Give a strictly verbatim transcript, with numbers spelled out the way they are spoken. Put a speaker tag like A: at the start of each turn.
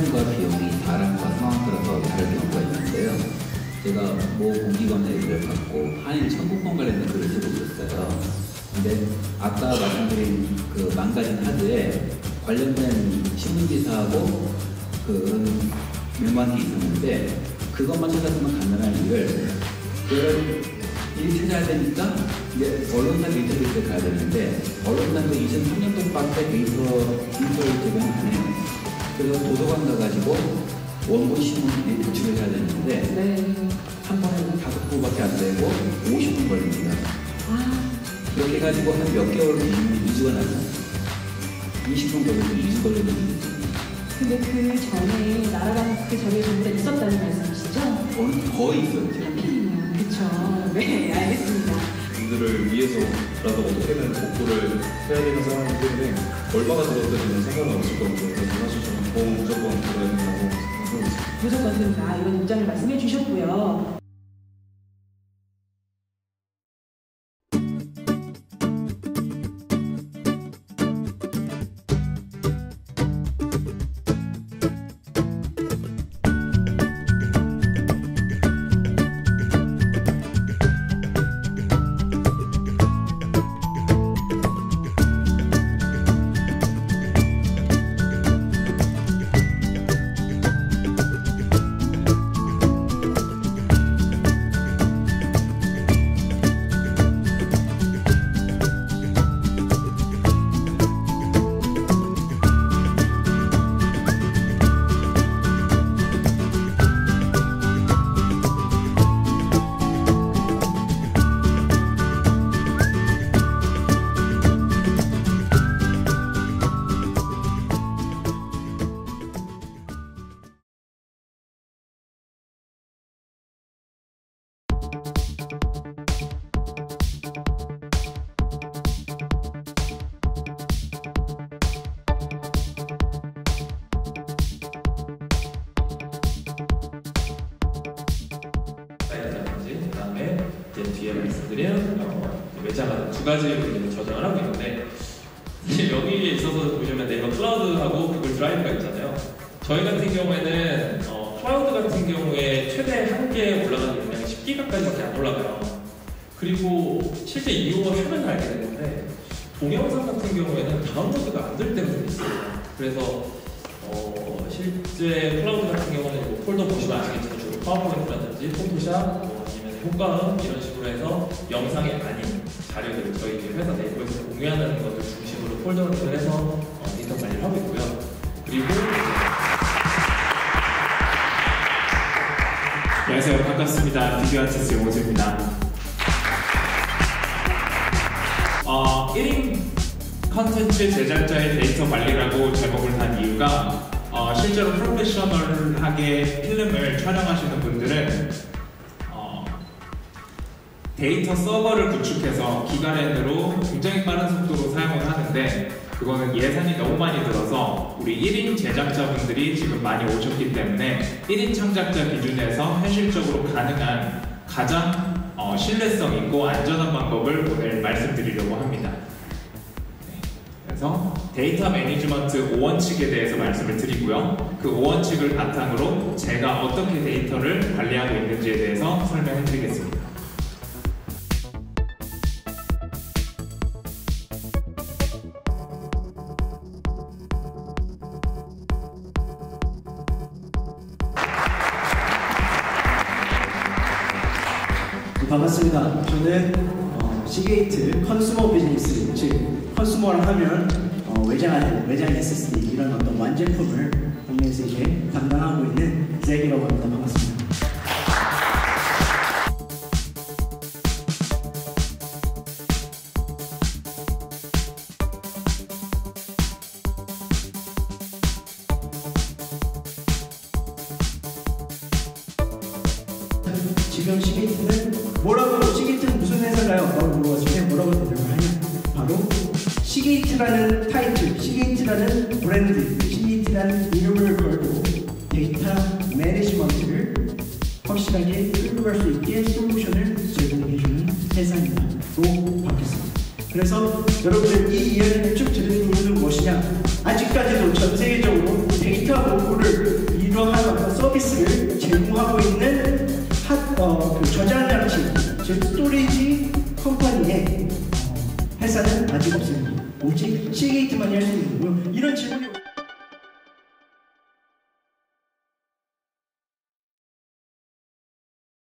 A: 사용과 비용이 사람과 상황 따라서 다를 경우가 있는데요. 제가 모 공기관의 글을 받고 한일 청구권 관련된 글을 쓰고 있었어요. 근데 아까 말씀드린 그 망가진 하드에 관련된 신문기사하고 그런 유명한 게 있었는데 그것만 찾았으면 간단한 일을 그걸 일이 찾아야 되니까 이제 언론사 데이터베이스에 가야 되는데 언론사도 이천삼 년도밖에 데이터 인터를 제공 안 해요. 그래서 도서관 가가지고 원고 신문 도출을 해야 되는데
B: 네.
A: 한 번에 다섯 부밖에 안 되고 오십 분 걸립니다.
B: 아.
A: 그렇게 해가지고 한 몇 개월 뒤면 이 주가 나서 이십 분 걸려도 이 주 걸려도 이 주.
B: 근데 그 전에 나라랑 그 전에 정부가 있었다는 말씀이시죠?
A: 어, 거의 있었죠.
B: 하필이면 그렇죠. 네, 알겠습니다.
C: 이들을 위해서라도 어떻게든 복구를 해야 되는 상황이기 때문에 얼마가 들어도 상관은 없을 거고 그래서 사실 저는 보험 무조건 들어야 된다고 생각하고 있습니다.
B: 무조건 된다 이런 입장을 말씀해 주셨고요.
D: 그다음에 이제 뒤에 말씀드린 어, 외장하는 두 가지를 저장을 하고 있는데 사실 여기에 있어서 보시면 네이버 클라우드하고 구글 드라이브가 있잖아요. 저희 같은 경우에는 어, 클라우드 같은 경우에 최대 한계에 올라가는 용량이 십 기가까지밖에 안 올라가요. 그리고 실제 이용을 하면 알게 되는데 동영상 같은 경우에는 다운로드가 안 될 때가 좀 있어요. 그래서 어, 실제 클라우드 같은 경우는 뭐 폴더 보시면 아시겠지만 주로 파워포인트라든지 포토샵 뭐 아니면 효과음 이런 식으로 해서 영상이 아닌 자료들을 저희 회사 내부에서 공유하는 것을 중심으로 폴더를 해서 어, 데이터 관리를 하고 있고요. 그리고
E: 안녕하세요. 반갑습니다. 비디오 아티스트 용호수입니다. 어, 일 인 컨텐츠 제작자의 데이터 관리라고 제목을 단 이유가 어, 실제로 프로페셔널하게 필름을 촬영하시는 분들은 어, 데이터 서버를 구축해서 기가랜으로 굉장히 빠른 속도로 사용을 하는데 그거는 예산이 너무 많이 들어서 우리 일 인 제작자분들이 지금 많이 오셨기 때문에 일 인 창작자 기준에서 현실적으로 가능한 가장 어, 신뢰성 있고 안전한 방법을 오늘 말씀드리려고 합니다. 그래서 데이터 매니지먼트 오 원칙에 대해서 말씀을 드리고요. 그 오 원칙을 바탕으로 제가 어떻게 데이터를 관리하고 있는지에 대해서 설명해 드리겠습니다.
F: 반갑습니다. 저는 어, 시게이트 컨슈머 비즈니스, 즉 컨슈머를 하면 어, 외장, 외장 에스에스디 이런 어떤 완제품을 국내에서 이제 담당하고 있는 잭이라고 합니다. 반갑습니다. 지금 시게이트는 뭐라고, 시게이트는 무슨 회사가요? 라고 물어봤을 때 뭐라고 대답을 하냐? 바로 시게이트라는 타이틀, 시게이트라는 브랜드, 시게이트라는 이름을 걸고 데이터 매니지먼트를 확실하게 끌고 갈 수 있게 솔루션을 제공해주는 회사입니다. 로 바뀌었습니다. 그래서 여러분들 이 이야기를 쭉 들은 이유는 무엇이냐? 아직까지도 전 세계적으로 데이터 보호를 회사는 아직 없습니다. 오직 시게이트만이 할 수 있는 거고요. 이런 질문이